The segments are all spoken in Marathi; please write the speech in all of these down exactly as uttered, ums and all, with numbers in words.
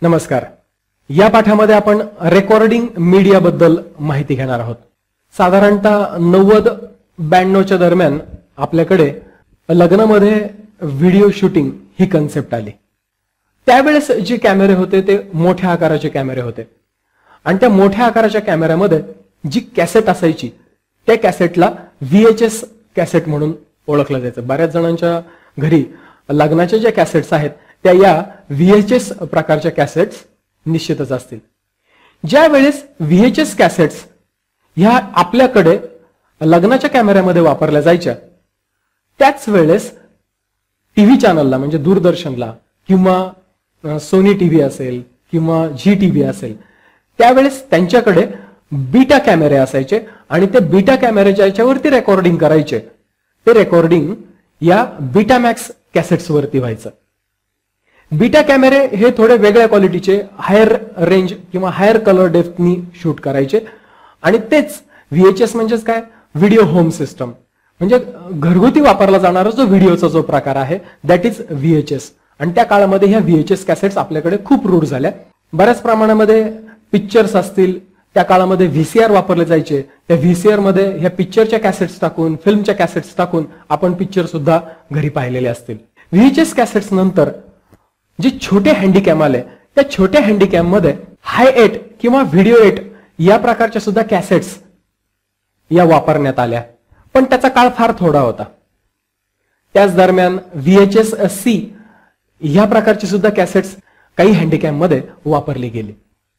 नमस्कार. या पाठामध्ये आपण रेकॉर्डिंग मीडिया बद्दल माहिती घेणार आहोत. साधारणतः नव्वद ब्याण्णव च्या दरम्यान आपल्याकडे लग्नामध्ये व्हिडिओ शूटिंग ही कन्सेप्ट आली. त्यावेळेस जे कॅमेरे होते ते मोठ्या आकाराचे कॅमेरे होते आणि त्या मोठ्या आकाराच्या कॅमेऱ्यामध्ये जी कॅसेट असायची त्या कॅसेटला व्हीएचएस कॅसेट म्हणून ओळखलं जायचं. बऱ्याच जणांच्या घरी लग्नाच्या ज्या कॅसेट्स आहेत त्या या व्हीएचएस प्रकारच्या कॅसेट्स निश्चितच असतील. ज्या वेळेस व्हीएचएस कॅसेट्स ह्या आपल्याकडे लग्नाच्या कॅमेऱ्यामध्ये वापरल्या जायच्या त्याच वेळेस टीव्ही चॅनलला म्हणजे दूरदर्शनला किंवा सोनी टीव्ही असेल किंवा झी टीव्ही असेल त्यावेळेस त्यांच्याकडे बीटा कॅमेरे असायचे आणि ते बीटा कॅमेऱ्याच्या याच्यावरती रेकॉर्डिंग करायचे. ते रेकॉर्डिंग या बीटामॅक्स कॅसेट्स वरती व्हायचं. बीटा कॅमेरे हे थोडे वेगळ्या क्वालिटीचे हायर रेंज किंवा हायर कलर डेप्थनी शूट करायचे आणि तेच व्हीएचएस म्हणजेच काय व्हिडिओ होम सिस्टम म्हणजे घरगुती वापरला जाणारा जो व्हिडिओचा जो प्रकार आहे दॅट इज व्हीएचएस. आणि त्या काळामध्ये ह्या व्हीएचएस कॅसेट्स आपल्याकडे खूप रूढ झाल्या. बऱ्याच प्रमाणामध्ये पिक्चर्स असतील त्या काळामध्ये व्हीसीआर वापरले जायचे. त्या व्हीसीआर मध्ये ह्या पिक्चरच्या कॅसेट्स टाकून फिल्मच्या कॅसेट्स टाकून आपण पिक्चर सुद्धा घरी पाहिलेले असतील. व्हीएचएस कॅसेट्स नंतर जे छोटे हँडीकॅम आले त्या छोट्या हँडीकॅम मध्ये हाय एट किंवा व्हिडिओ एट या प्रकारच्या सुद्धा कॅसेट्स या वापरण्यात आल्या पण त्याचा काळ फार थोडा होता. त्याच दरम्यान व्हीएचएस सी या प्रकारची सुद्धा कॅसेट्स काही हँडीकॅम मध्ये वापरली गेली.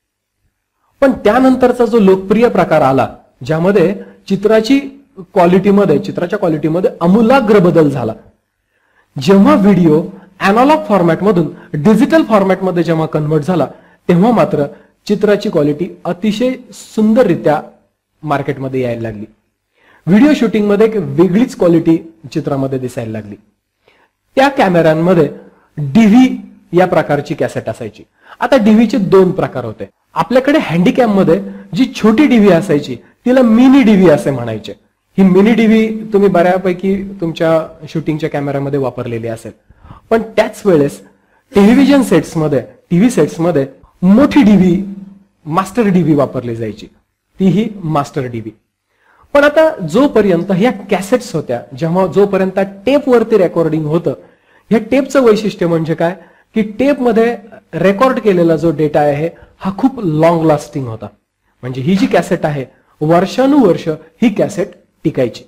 पण त्यानंतरचा जो लोकप्रिय प्रकार आला ज्यामध्ये चित्राची क्वालिटीमध्ये चित्राच्या क्वालिटीमध्ये आमूलाग्र बदल झाला. जेव्हा व्हिडिओ अॅनालॉग फॉर्मॅटमधून डिजिटल फॉर्मॅटमध्ये जेव्हा कन्व्हर्ट झाला तेव्हा मात्र चित्राची क्वालिटी अतिशय सुंदररित्या मार्केटमध्ये यायला लागली. व्हिडिओ शूटिंगमध्ये एक वेगळीच क्वालिटी चित्रामध्ये दिसायला लागली. त्या कॅमेऱ्यांमध्ये डीव्ही या प्रकारची कॅसेट असायची. आता डीव्हीचे दोन प्रकार होते. आपल्याकडे हँडीकॅम मध्ये जी छोटी डीव्ही असायची तिला मिनी डीव्ही असे म्हणायचे. ही मिनी डीव्ही तुम्ही बऱ्यापैकी तुमच्या शूटिंगच्या कॅमेऱ्यामध्ये वापरलेली असेल. पण त्याच वेळेस टेलिव्हिजन सेट्समध्ये टीव्ही सेट्समध्ये मोठी डीव्ही मास्टर डीव्ही वापरली जायची. ती ही मास्टर डीव्ही. पण आता जोपर्यंत ह्या कॅसेट्स होत्या जेव्हा जोपर्यंत टेप वरती रेकॉर्डिंग होतं ह्या टेपचं वैशिष्ट्य म्हणजे काय की टेपमध्ये रेकॉर्ड केलेला जो डेटा आहे हा खूप लॉंग लास्टिंग होता. म्हणजे ही जी कॅसेट आहे वर्षानुवर्ष ही कॅसेट टिकायची.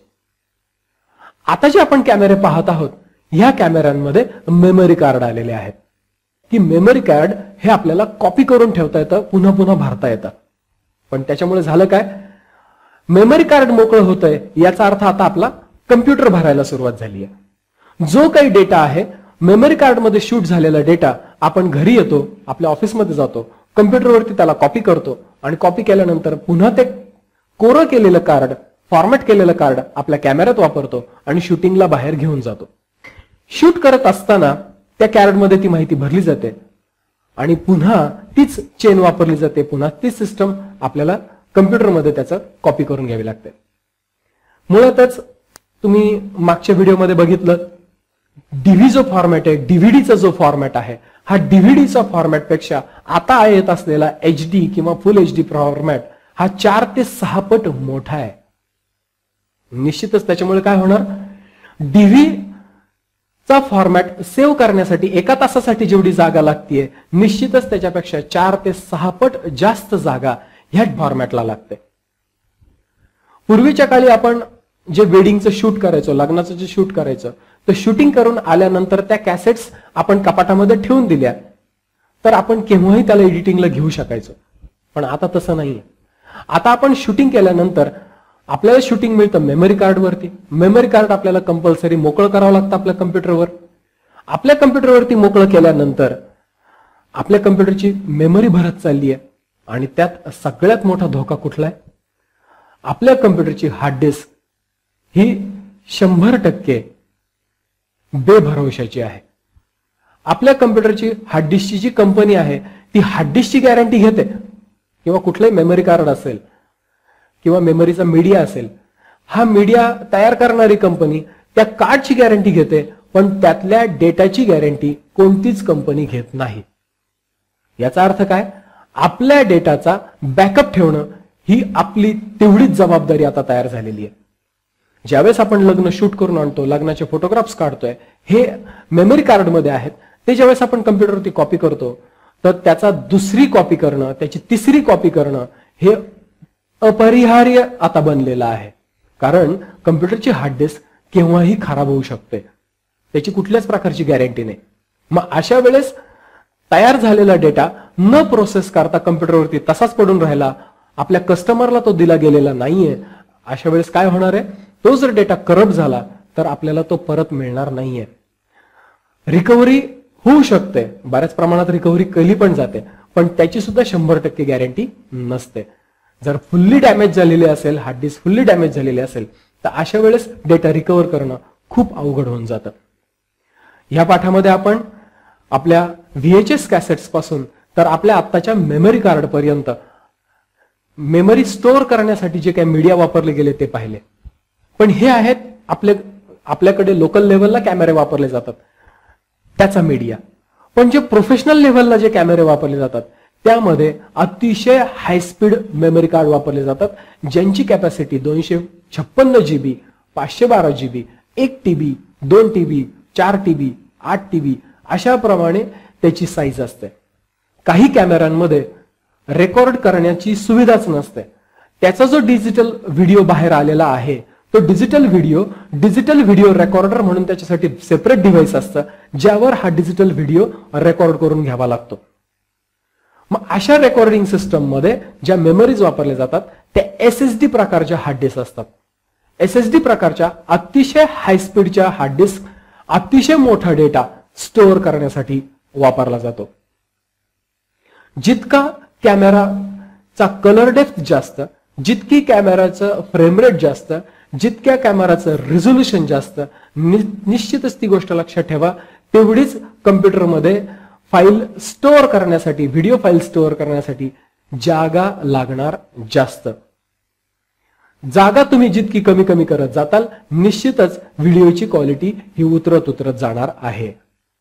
आता जे आपण कॅमेरे पाहत आहोत ह्या कॅमेऱ्यांमध्ये मेमरी कार्ड आलेले आहेत की मेमरी कार्ड हे आपल्याला कॉपी करून ठेवता येतं पुन्हा पुन्हा भरता येतं. पण त्याच्यामुळे झालं काय मेमरी कार्ड मोकळं होतंय याचा अर्थ आता आपला कम्प्युटर भरायला सुरुवात झाली आहे. जो काही डेटा आहे मेमरी कार्ड मध्ये शूट झालेला डेटा आपण घरी येतो आपल्या ऑफिसमध्ये जातो कम्प्युटरवरती त्याला कॉपी करतो आणि कॉपी केल्यानंतर पुन्हा ते कोरं केलेलं कार्ड फॉर्मॅट केलेलं कार्ड आपल्या कॅमेऱ्यात वापरतो आणि शूटिंगला बाहेर घेऊन जातो. शूट करत असताना त्या कार्डमध्ये ती माहिती भरली जाते आणि पुन्हा तीच चेन वापरली जाते. पुन्हा तीच सिस्टम आपल्याला कम्प्युटरमध्ये त्याचं कॉपी करून घ्यावी लागते. मुळातच तुम्ही मागच्या व्हिडिओमध्ये बघितलं डीव्ही जो फॉर्मॅट आहे डीव्हीडीचा जो फॉर्मॅट आहे हा डीव्हीडीचा फॉर्मॅट पेक्षा आता येत असलेला एच डी किंवा फुल एच डी फॉर्मॅट हा चार ते सहा पट मोठा आहे. निश्चितच त्याच्यामुळे काय होणार डीव्ही चा फॉर्मॅट सेव्ह करण्यासाठी एका तासासाठी जेवढी जागा लागतीये निश्चितच त्याच्यापेक्षा चार ते सहा पट जास्त जागा ह्या फॉर्मॅटला लागते. पूर्वीच्या काळी आपण जे वेडिंगचं शूट करायचो लग्नाचं जे शूट करायचं तर शूटिंग करून आल्यानंतर त्या कॅसेट्स आपण कपाटामध्ये ठेवून दिल्या तर आपण केव्हाही त्याला एडिटिंगला घेऊ शकायचो. पण आता तसं नाहीये. आता आपण शूटिंग केल्यानंतर आपल्याला शूटिंग मिळतं मेमरी कार्डवरती. मेमरी कार्ड आपल्याला कंपल्सरी मोकळं करावं लागतं आपल्या कम्प्युटरवर. आपल्या कम्प्युटरवरती मोकळं केल्यानंतर आपल्या कम्प्युटरची मेमरी भरत चालली आहे आणि त्यात सगळ्यात मोठा धोका कुठला आहे आपल्या कम्प्युटरची हार्ड डिस्क ही शंभर टक्के बेभरवशाची आहे. आपल्या कम्प्युटरची हार्ड डिस्कची जी कंपनी आहे ती हार्ड डिस्कची गॅरंटी घेते किंवा कुठलंही मेमरी कार्ड असेल किंवा मेमरीचा मीडिया असेल हा मीडिया तयार करणारी कंपनी त्या कार्डची गॅरंटी घेते पण त्यातल्या डेटाची गॅरंटी कोणतीच कंपनी घेत नाही. याचा अर्थ काय, आपल्या डेटाचा बॅकअप ठेवणं ही आपली तेवढीच जबाबदारी आता तयार झालेली आहे. ज्यावेळेस आपण लग्न शूट करून आणतो, लग्नाचे फोटोग्राफ्स काढतोय, हे मेमरी कार्डमध्ये आहेत, ते ज्यावेळेस आपण कम्प्युटरवरती कॉपी करतो तर त्याचा दुसरी कॉपी करणं, त्याची तिसरी कॉपी करणं हे अपरिहार्य आता बनलेलं आहे. कारण कम्प्युटरची हार्ड डिस्क केव्हाही खराब होऊ शकते, त्याची कुठल्याच प्रकारची गॅरंटी नाही. मग अशा वेळेस तयार झालेला डेटा न प्रोसेस करता कम्प्युटरवरती तसाच पडून राहिला, आपल्या कस्टमरला तो दिला गेलेला नाहीये, अशा वेळेस काय होणार आहे, तो जर डेटा करप्ट झाला तर आपल्याला तो परत मिळणार नाहीये. रिकव्हरी होऊ शकते, बऱ्याच प्रमाणात रिकव्हरी केली पण जाते, पण त्याची सुद्धा शंभर टक्के गॅरंटी नसते. जर फुल्ली डॅमेज झालेली असेल, हार्ड डिस्क फुल्ली डॅमेज झालेली असेल तर अशा वेळेस डेटा रिकव्हर करणं खूप अवघड होऊन जातं. ह्या पाठामध्ये आपण आपल्या व्हीएचएस कॅसेट्स पासून तर आपल्या आत्ताच्या मेमरी कार्ड पर्यंत मेमरी स्टोअर करण्यासाठी जे काही मीडिया वापरले गेले ते पाहिले. पण हे आहेत आपल्या आपल्याकडे लोकल लेव्हलला कॅमेरे वापरले जातात त्याचा मीडिया. पण जे प्रोफेशनल लेव्हलला जे कॅमेरे वापरले जातात त्यामध्ये अतिशय हाय स्पीड मेमरी कार्ड वापरले जातात, ज्यांची कॅपॅसिटी दोनशे छप्पन्न जीबी, पाचशे बारा जीबी, एक टीबी, दोन टीबी, चार टीबी, आठ टीबी अशा प्रमाणे त्याची साईज असते. काही कॅमेऱ्यांमध्ये रेकॉर्ड करण्याची सुविधाच नसते. त्याचा जो डिजिटल व्हिडिओ बाहेर आलेला आहे तो digital video digital video recorder म्हणून त्याच्यासाठी सेपरेट डिव्हाइस असतं, ज्यावर हा डिजिटल व्हिडिओ रेकॉर्ड करून घ्यावा लागतो. मग अशा रेकॉर्डिंग सिस्टम मध्ये ज्या मेमरीज वापरल्या जातात त्या एसएसडी प्रकारच्या हार्ड डिस्क असतात. एसएसडी प्रकारच्या अतिशय हाय स्पीडच्या हार्ड डिस्क अतिशय मोठा डेटा स्टोअर करण्यासाठी वापरला जातो. जितका कॅमेराचा कलर डेप्थ जास्त, जितकी कॅमेराचं फ्रेम रेट जास्त, जितक्या कॅमेराचं रिझोल्युशन जास्त, निश्चितच ती गोष्ट लक्षात ठेवा, तेवढीच कम्प्युटरमध्ये फाईल स्टोअर करण्यासाठी, व्हिडिओ फाईल स्टोअर करण्यासाठी जागा लागणार जास्त. जागा तुम्ही जितकी कमी कमी करत जाताल निश्चितच व्हिडिओची क्वालिटी ही उतरत उतरत जाणार आहे.